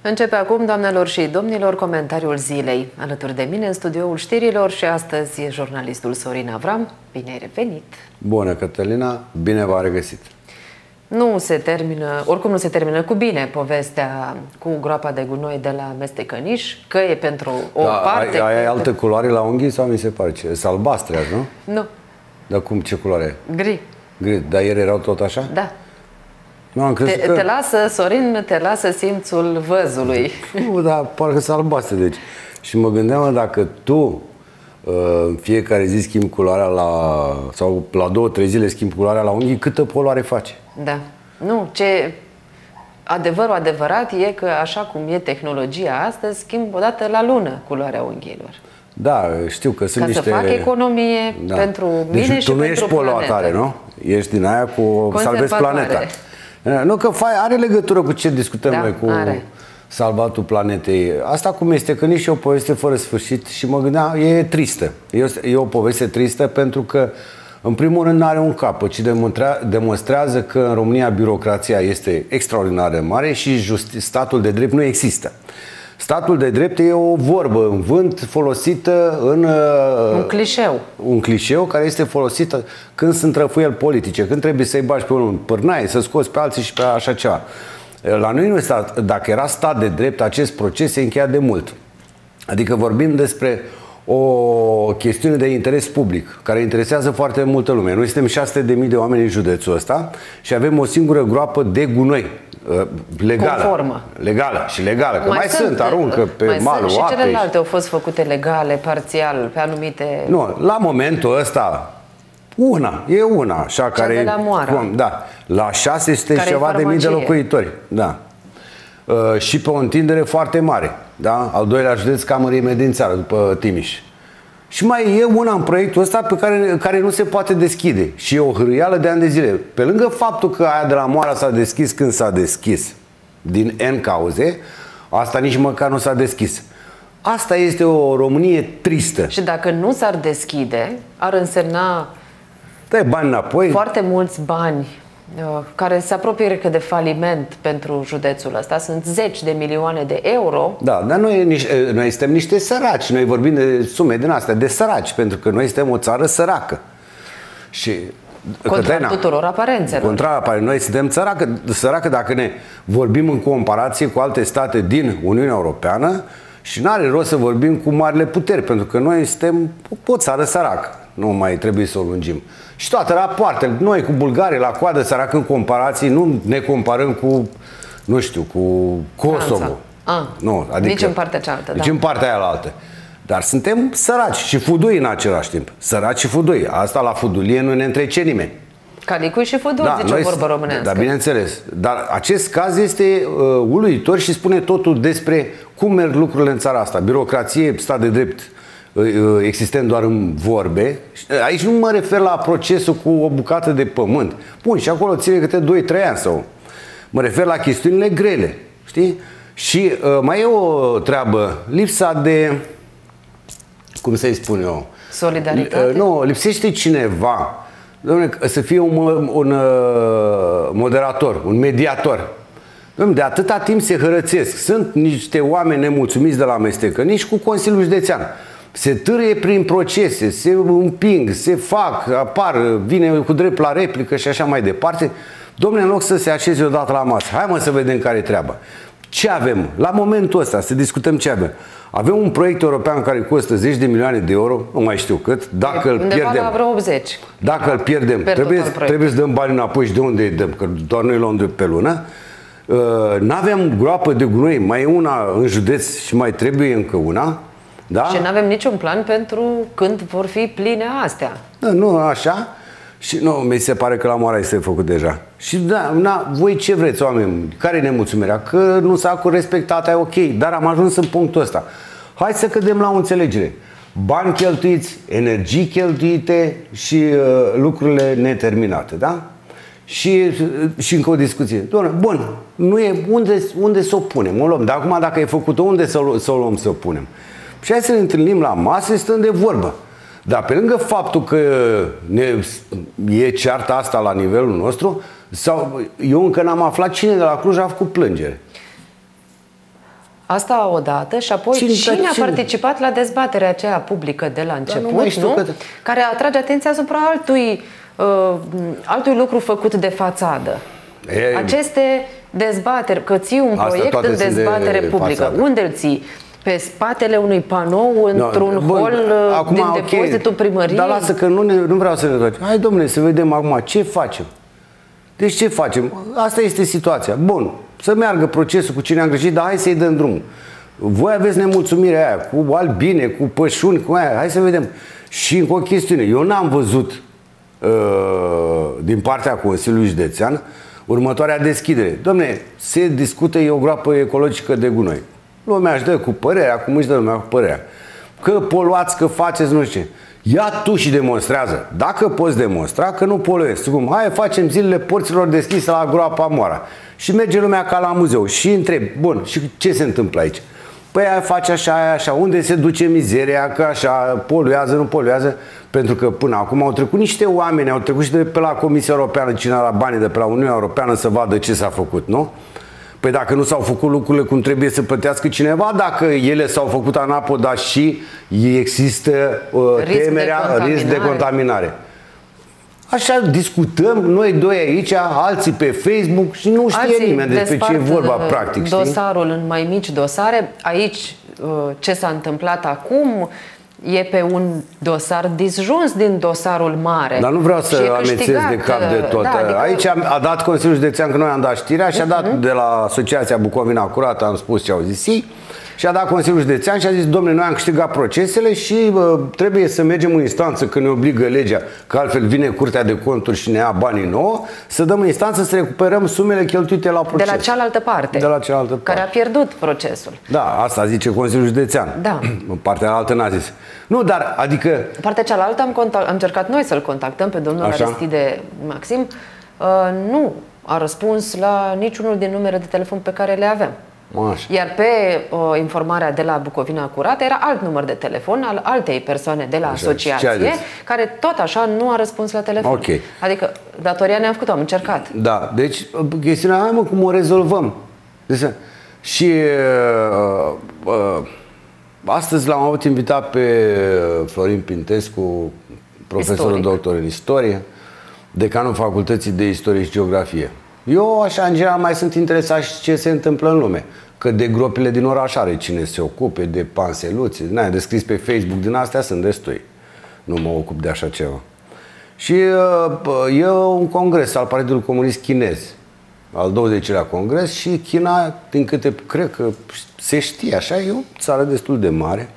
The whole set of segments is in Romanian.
Începe acum, doamnelor și domnilor, comentariul zilei. Alături de mine în studioul știrilor și astăzi e jurnalistul Sorin Avram. Bine ai revenit! Bună, Cătălina! Bine v-a regăsit! Oricum nu se termină cu bine povestea cu groapa de gunoi de la Mestecăniș, că e pentru o parte... Ai altă culoare la unghii sau mi se pare? Sunt albastre azi, nu? Nu. Dar cum, ce culoare? Gri. Gri. Dar ieri erau tot așa? Da. Nu, am crezut că... Sorin, te lasă simțul văzului. Nu, dar parcă sunt albastre, deci. Și mă gândeam, dacă tu în fiecare zi schimbi culoarea sau la 2-3 zile schimbi culoarea la unghii, câtă poluare face? Da. Nu, adevărul adevărat e că așa cum e tehnologia astăzi, schimb o dată la lună culoarea unghiilor. Da, știu că sunt niște... Ca să fac economie pentru mine deci, și tu nu pentru ești poluatare, nu? Ești din aia cu salvezi planeta. Nu, că are legătură cu ce discutăm noi cu salvatul planetei. Asta cum este, că nici e o poveste fără sfârșit și mă gândeam, e tristă. E o poveste tristă pentru că în primul rând nu are un capăt, ci demonstrează că în România birocrația este extraordinar de mare și statul de drept nu există. Statul de drept e o vorbă în vânt folosită în... un clișeu. Un clișeu care este folosită când sunt răfuieli politice, când trebuie să-i bagi pe unul în pârnaie, să scoți pe alții și pe așa ceva. La noi nu este, dacă era stat de drept, acest proces se încheia de mult. Adică vorbim despre o chestiune de interes public, care interesează foarte multă lume. Noi suntem 600.000 de oameni în județul ăsta și avem o singură groapă de gunoi. Legală. Conformă. Legală și legală, că mai sunt, aruncă pe malul apei. Și apei. celelalte au fost făcute legale, parțial, pe anumite... Nu, la momentul ăsta, e una, așa, cea care... de la Moara. Da, la 600 și ceva de mii de locuitori. Da. Și pe o întindere foarte mare. Da? Al doilea județ ca mărime din țară, după Timiș. Și mai e una în proiectul ăsta pe care nu se poate deschide. Și e o hârâială de ani de zile. Pe lângă faptul că aia de la Moara s-a deschis când s-a deschis, din N cauze, asta nici măcar nu s-a deschis. Asta este o Românie tristă. Și dacă nu s-ar deschide, ar însemna bani înapoi. Foarte mulți bani care se apropie, cred că, de faliment pentru județul ăsta. Sunt zeci de milioane de euro. Da, dar noi suntem niște săraci. Noi vorbim de sume din astea, de săraci, pentru că noi suntem o țară săracă. Și contra tuturor aparențelor. Noi suntem săracă dacă ne vorbim în comparație cu alte state din Uniunea Europeană și n-are rost să vorbim cu marile puteri, pentru că noi suntem o țară săracă. Nu mai trebuie să o lungim. Și toate rapoartele, noi cu Bulgaria la coadă săracă în comparații, nu ne comparăm cu, nu știu, cu Kosovo. Nu, adică, nici în partea cealaltă. Nici în partea aia la altă. Dar suntem săraci și fudui în același timp. Săraci și fudui. Asta la fudulie nu ne întrece nimeni. Calicui și fudui, zice o vorbă românească. Da, bineînțeles. Dar acest caz este uluitor și spune totul despre cum merg lucrurile în țara asta. Birocrație, stat de drept existent doar în vorbe. Aici nu mă refer la procesul cu o bucată de pământ. Bun, și acolo ține câte 2-3 ani sau... Mă refer la chestiunile grele, știi? Și mai e o treabă, lipsa de... Cum să-i spun eu? Solidaritate? Nu, lipsește cineva, să fie un moderator, un mediator. De atâta timp se hărățesc. Sunt niște oameni nemulțumiți de la Mestecăniș cu Consiliul Județean. Se târâie prin procese, se împing, se fac, apar, vine cu drept la replică și așa mai departe. Dom'le, în loc să se așeze odată la masă, hai mă să vedem care e treaba. Ce avem? La momentul ăsta, să discutăm ce avem. Avem un proiect european care costă 10 de milioane de euro, nu mai știu cât, dacă îl pierdem. La vreo 80. Dacă îl pierdem, trebuie să dăm bani înapoi și de unde îi dăm, că doar noi luăm de pe lună. N-avem groapă de gunoi, mai e una în județ și mai trebuie încă una. Da? Și nu avem niciun plan pentru când vor fi pline astea. Da, nu așa. Și nu, mi se pare că la Moara este făcut deja. Și da, voi ce vreți, oameni? Care e nemulțumirea? Că nu s-a respectat, e ok, dar am ajuns în punctul ăsta. Hai să cădem la o înțelegere. Bani cheltuiți, energii cheltuite și lucrurile neterminate, da? Și încă o discuție. Doamne, bun, nu e unde să o punem? O luăm. Dar acum, dacă e făcut-o, unde să o luăm să o punem? Și hai să ne întâlnim la masă și stăm de vorbă. Dar pe lângă faptul că e cearta asta la nivelul nostru, sau eu încă n-am aflat cine de la Cluj a făcut plângere. Asta odată și apoi cine a participat la dezbaterea aceea publică de la început, care atrage atenția asupra altui lucru făcut de fațadă. Aceste dezbateri, că ții un proiect în dezbatere publică, unde îl ții? Pe spatele unui panou într-un hol din depozitul primăriei? Dar lasă că nu vreau să ne ducem. Hai, domnule, să vedem acum ce facem. Deci ce facem? Asta este situația. Bun, să meargă procesul cu cine am greșit, dar hai să-i dăm drumul. Voi aveți nemulțumirea aia cu albine, cu pășuni, cu aia. Hai să vedem. Și încă o chestiune. Eu n-am văzut din partea Consiliului Județean următoarea deschidere. Dom'le, se discută, e o groapă ecologică de gunoi. Lumea își dă cu părerea, cum își dă lumea cu părerea. Că poluați, că faceți, nu știu ce. Ia tu și demonstrează. Dacă poți demonstra că nu poluezi. Cum? Hai, facem zilele porților deschise la groapa Moara. Și merge lumea ca la muzeu. Și întrebi, bun, și ce se întâmplă aici? Păi aia face așa, aia așa. Unde se duce mizeria, că așa, poluează, nu poluează? Pentru că până acum au trecut niște oameni, au trecut și de pe la Comisia Europeană, cine la banii de pe la Uniunea Europeană să vadă ce s-a făcut, nu? Păi dacă nu s-au făcut lucrurile cum trebuie să plătească cineva, dacă ele s-au făcut anapoda și există temerea, risc de contaminare. Așa discutăm noi doi aici, alții pe Facebook și nu știe nimeni despre ce e vorba practic. Dosarul în mai mici dosare. Aici ce s-a întâmplat acum e pe un dosar disjuns din dosarul mare. Dar nu vreau să amețesc de cap de tot. Da, adică... Aici a dat Consiliul Județean, că noi am dat știrea, și a dat de la Asociația Bucovina Curată, am spus ce au zis ei, și a dat Consiliul Județean și a zis, domnule, noi am câștigat procesele și trebuie să mergem în instanță, că ne obligă legea, că altfel vine Curtea de Conturi și ne ia banii nouă, să dăm în instanță să recuperăm sumele cheltuite la proces. De la cealaltă parte. De la cealaltă parte. Care a pierdut procesul. Da, asta zice Consiliul Județean. Da. În partea altă n-a zis. Nu, dar, adică... Partea cealaltă am încercat noi să-l contactăm pe domnul Aristide Maxim. Nu a răspuns la niciunul din numere de telefon pe care le aveam. Așa. Iar pe informarea de la Bucovina Curată era alt număr de telefon al altei persoane de la asociație, care tot așa nu a răspuns la telefon. Okay. Adică datoria ne-am făcut, am încercat. Da, deci chestiunea, hai mă, cum o rezolvăm. Deci, și astăzi l-am avut invitat pe Florin Pintescu, profesorul doctor în istorie, decanul Facultății de Istorie și Geografie. Eu, așa, în general, mai sunt interesat și ce se întâmplă în lume. Că de gropile din oraș are cine se ocupe, de panseluți, de scris pe Facebook, din astea sunt destui. Nu mă ocup de așa ceva. Și e un congres al Partidului Comunist Chinez, al 20-lea congres, și China, din câte cred că se știe așa, e o țară destul de mare.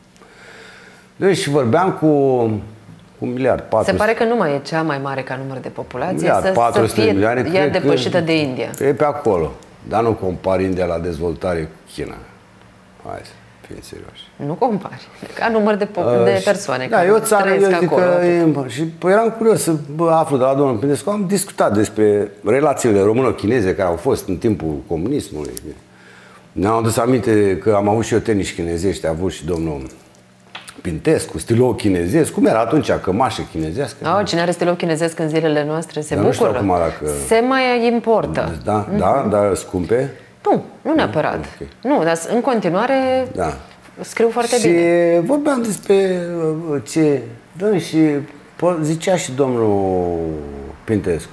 Deci vorbeam cu 1 miliard 400. Se pare că nu mai e cea mai mare ca număr de populație, să fie ea depășită de India. E pe acolo. Dar nu compari India la dezvoltare cu China. Hai să fim serioși. Nu compari. Ca număr de persoane da, e o țară, eu zic acolo. Că și eram curios să aflu de la domnul Pintescu. Am discutat despre relațiile româno-chineze care au fost în timpul comunismului. Ne-am adus aminte că am avut și eu tenis chinezești, a avut și domnul Pintescu, stilou chinezesc. Cum era atunci? Cămașă chinezească? Cine are stilou chinezesc în zilele noastre se bucură. Nu știu acum dacă... Se mai importă. Da, da, dar scumpe? Nu neapărat. Okay. Nu, dar în continuare scriu foarte bine. Și vorbeam despre ce... și zicea și domnul Pintescu.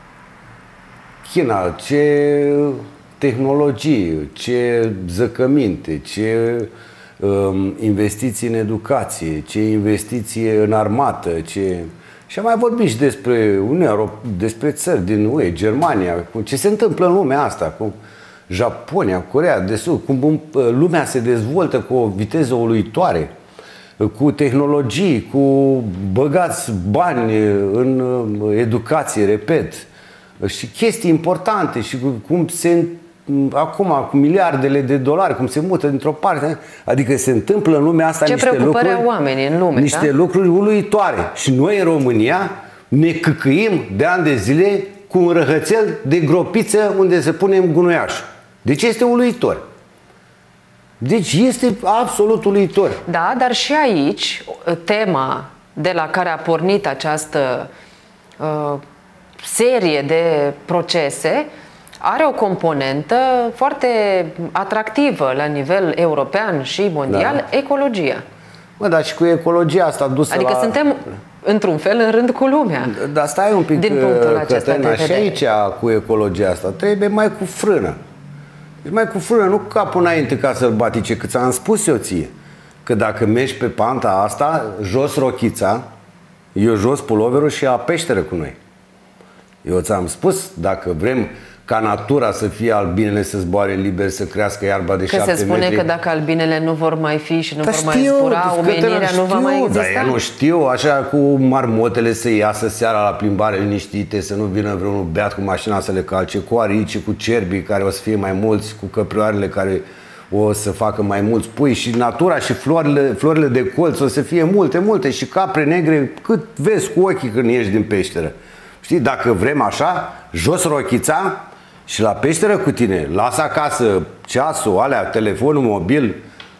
China, ce tehnologie, ce zăcăminte, ce investiții în educație, ce investiție în armată, ce... Și am mai vorbit și despre despre țări din UE, Germania, ce se întâmplă în lumea asta, cu Japonia, Coreea de Sud, cum lumea se dezvoltă cu o viteză uluitoare, cu tehnologii, cu băgați bani în educație, repet, și chestii importante și cum se acum cu miliardele de dolari, cum se mută dintr-o parte, adică se întâmplă în lumea asta niște lucruri, oamenii în lume, niște lucruri uluitoare. Și noi în România ne căcăim de ani de zile cu un răhățel de gropiță unde să punem gunoiașul. Deci este uluitor. Deci este absolut uluitor. Da, dar și aici tema de la care a pornit această serie de procese are o componentă foarte atractivă la nivel european și mondial, ecologia. Mă, dar și cu ecologia asta dusă adică suntem, într-un fel, în rând cu lumea. Dar stai un pic, Cătălina, și aici cu ecologia asta trebuie mai cu frână. Deci mai cu frână, nu capul înainte ca sălbatice, că ți-am spus eu ție, că dacă mergi pe panta asta, jos rochița, eu jos puloverul și a peșteră cu noi. Eu ți-am spus, dacă vrem ca natura să fie, albinele să zboare liber, să crească iarba de 7 metri. Că se spune că dacă albinele nu vor mai fi și nu vor mai zbura, omenirea nu va mai exista. Dar eu nu știu, așa cu marmotele să iasă seara la plimbare liniștite, să nu vină vreunul beat cu mașina să le calce, cu arici, cu cerbii care o să fie mai mulți, cu căprioarele care o să facă mai mulți pui și natura și florile de colț o să fie multe și capre negre cât vezi cu ochii când ieși din peșteră. Știi, dacă vrem așa, jos rochița și la peșteră cu tine, lasă acasă ceasul, alea, telefonul mobil,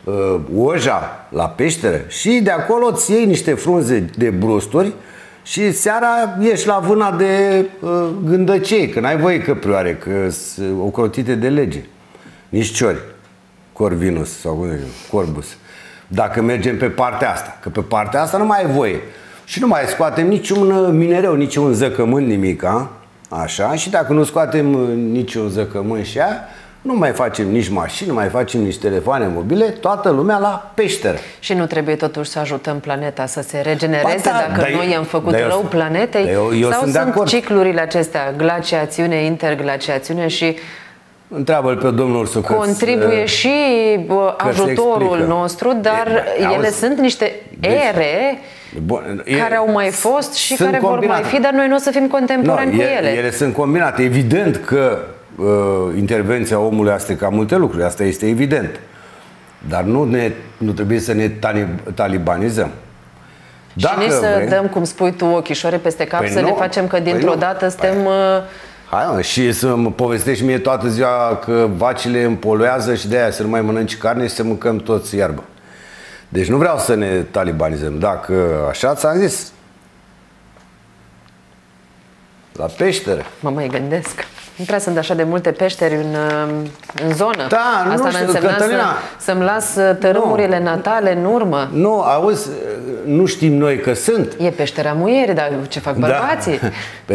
oja la peșteră și de acolo îți iei niște frunze de brusturi și seara ieși la vâna de gândăcei, că n-ai voie căprioare, că sunt ocrotite de lege. Nici ciori, corvinus sau cum zic, corbus. Dacă mergem pe partea asta, că pe partea asta nu mai ai voie. Și nu mai scoatem niciun minereu, niciun zăcământ, nimica. Așa, și dacă nu scoatem niciun zăcământ și aia, nu mai facem nici mașini, nu mai facem nici telefoane mobile, toată lumea la peșteră. Și nu trebuie totuși să ajutăm planeta să se regenereze dacă noi i-am făcut rău planetei? Sau sunt ciclurile acestea, glaciațiune, interglaciațiune și întreabă-l pe domnul Socrates. Contribuie și ajutorul nostru, dar ele sunt niște ere care au mai fost și care vor mai fi, dar noi nu o să fim contemporani cu ele. Ele sunt combinate. Evident că intervenția omului a stricat multe lucruri, asta este evident. Dar nu trebuie să ne talibanizăm. Dacă și nici să dăm, cum spui tu, ochișoare peste cap, să ne facem că dintr-o dată suntem... Hai, mă, și să mă povestești mie toată ziua că vacile îmi poluează și de aia să nu mai mănânci carne și să mâncăm toți iarbă. Deci nu vreau să ne talibanizăm. Dacă așa ți-am zis, la peșteră. Mă mai gândesc. Nu prea sunt așa de multe peșteri în zonă. Da, asta nu știu, însemna să-mi las tărâmurile natale în urmă. Nu, auzi, nu știm noi că sunt. E peștera muierii, dar ce fac bărbații? Da.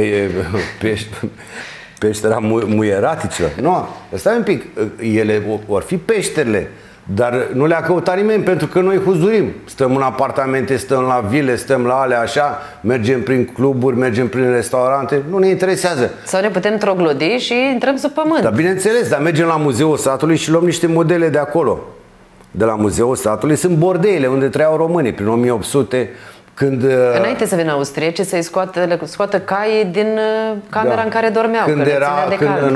Peștera muieraticilor. Nu, stai un pic, ele vor fi peșterile, dar nu le-a căutat nimeni, pentru că noi huzurim. Stăm în apartamente, stăm la vile, stăm la alea așa, mergem prin cluburi, mergem prin restaurante, nu ne interesează. Sau ne putem troglodi și intrăm sub pământ. Dar bineînțeles, dar mergem la Muzeul Satului și luăm niște modele de acolo. De la Muzeul Satului sunt bordeile unde trăiau românii prin 1800, când... Înainte să vină austriecii să-i scoată caii din camera în care dormeau. Când în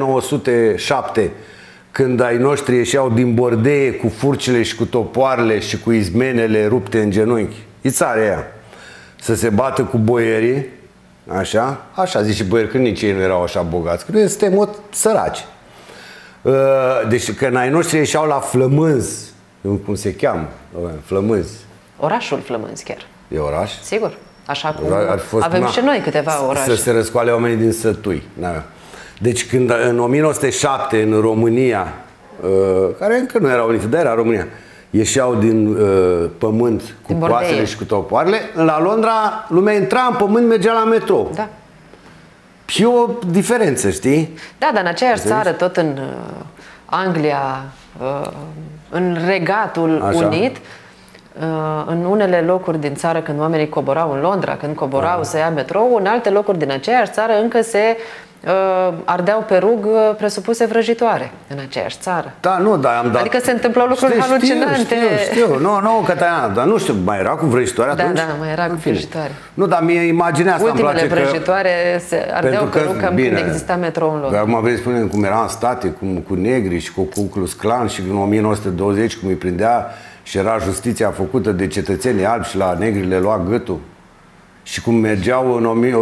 1907, când ai noștri ieșeau din bordeie cu furcile și cu topoarele și cu izmenele rupte în genunchi, ițarea aia, să se bată cu boierii, așa zice boieri, când nici ei nu erau așa bogați, că noi suntem săraci. Deci când ai noștri ieșeau la Flămânzi, cum se cheamă, Flămânzi. Orașul Flămânzi chiar. E oraș? Sigur. Așa cum avem și noi câteva orașe. Să se răscoale oamenii din sătui. Deci când în 1907 în România, care încă nu era unită, dar era România, ieșeau din pământ cu coasele și cu topoarele, la Londra lumea intra în pământ, mergea la metrou. Da. Și o diferență, știi? Da, dar în aceeași țară, tot în Anglia, în Regatul Unit, în unele locuri din țară, când oamenii coborau în Londra, când coborau să ia metrou, în alte locuri din aceeași țară încă se ardeau pe rug presupuse vrăjitoare în aceeași țară. Da, nu, dar am dat... Adică se întâmplau lucruri halucinante. Știu, nu, Cătălina, dar nu știu, mai era cu vrăjitoare atunci? Da, mai era cu vrăjitoare. Nu, dar mie imaginea asta îmi place că... Ultimele vrăjitoare se ardeau pe rug cam când exista metrou în Londra. Acum vrei să spunem cum era în state, cu negri și cu Ku Klux Klan și în 1920 cum îi prindea și era justiția făcută de cetățenii albi și la negri le lua gâtul. Și cum mergeau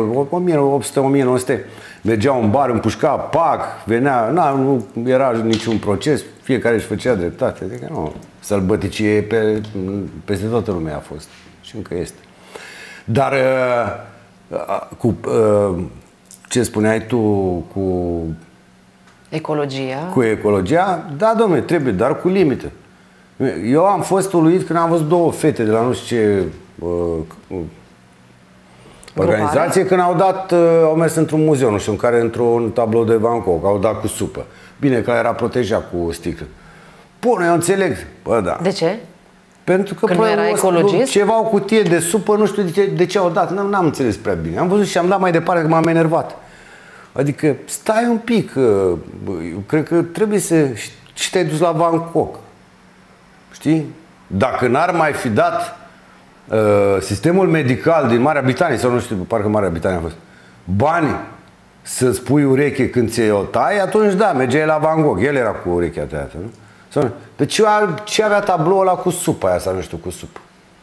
în 1800-1900, mergeau în bar, împușca, pac, venea, nu era niciun proces, fiecare își făcea dreptate. Adică nu, sălbăticie peste toată lumea a fost și încă este. Dar ce spuneai tu cu Ecologia? Cu ecologia, da, dom'le, trebuie, dar cu limită. Eu am fost uluit când am văzut două fete de la nu știu ce organizație, când au mers într-un muzeu, nu știu, în care într-un tablou de Van Gogh, au dat cu supă. Bine că era protejat cu sticlă. Bun, eu înțeleg. Bă, da. De ce? Pentru că nu era ecologist? Ceva o cutie de supă, nu știu de ce au dat. N-am înțeles prea bine. Am văzut și am dat mai departe că m-am enervat. Adică, stai un pic. Eu cred că trebuie să... Și te-ai dus la Van Gogh. Știi? Dacă n-ar mai fi dat sistemul medical din Marea Britanie, sau nu știu, parcă Marea Britanie a fost, bani să-ți pui ureche când ți-o tai, atunci da, mergeai la Van Gogh. El era cu urechea tăiată, nu? Deci ce avea tabloul ăla cu supa aia, sau nu știu, cu supă?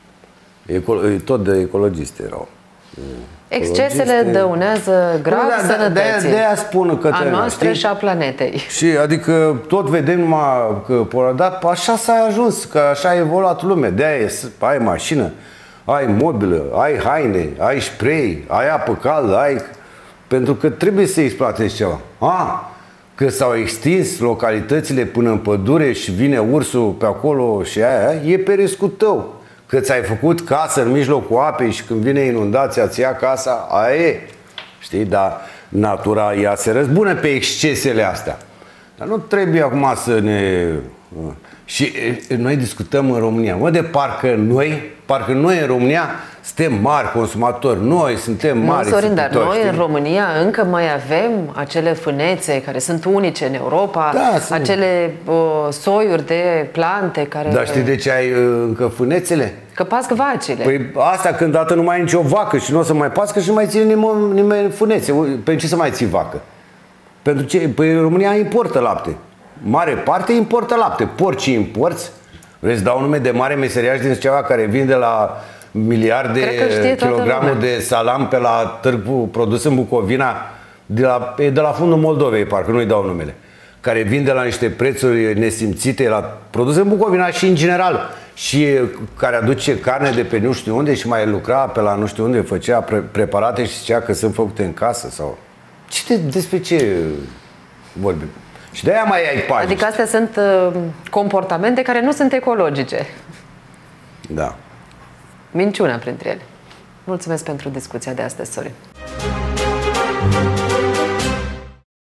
Tot de ecologiste erau. Excesele dăunează grav sănătății. De-aia spun că a noastră și a planetei. Și adică tot vedem numai că dar așa s-a ajuns, că așa a evoluat lumea. De-aia ai mașină, ai mobilă, ai haine, ai spray, ai apă caldă, pentru că trebuie să exploatezi ceva. Că s-au extins localitățile până în pădure și vine ursul pe acolo și aia, e pe riscul tău. Că ți-ai făcut casă în mijlocul apei și când vine inundația, ți ia casa, aia e. Știi? Dar natura ea se răzbună pe excesele astea. Dar nu trebuie acum să ne... Și noi discutăm în România. Mă, de parcă noi în România suntem mari consumatori. Noi suntem mari. Sorin, dar noi în România încă mai avem acele fânețe care sunt unice în Europa, da, acele soiuri de plante care... Dar știi de ce ai încă fânețele? Că pasc vacile. Păi asta când dată nu mai ai nicio vacă și nu o să mai pască și nu mai ține nimeni fânețe. Pentru ce să mai ții vacă? Pentru ce? Păi România importă lapte. Mare parte importă lapte. Porci imporți. Vreți să dau nume de mare meseriaș din ceva care vinde la miliarde kilograme de salam pe la târgul produs în Bucovina de la fundul Moldovei, parcă nu-i dau numele, care vinde la niște prețuri nesimțite la produs în Bucovina și în general, și care aduce carne de pe nu știu unde și mai lucra pe la nu știu unde, făcea preparate și zicea că sunt făcute în casă sau... Despre ce vorbim? Și de-aia mai ai pagini. Adică astea sunt comportamente care nu sunt ecologice. Da. Minciuna printre ele. Mulțumesc pentru discuția de astăzi, Sorin.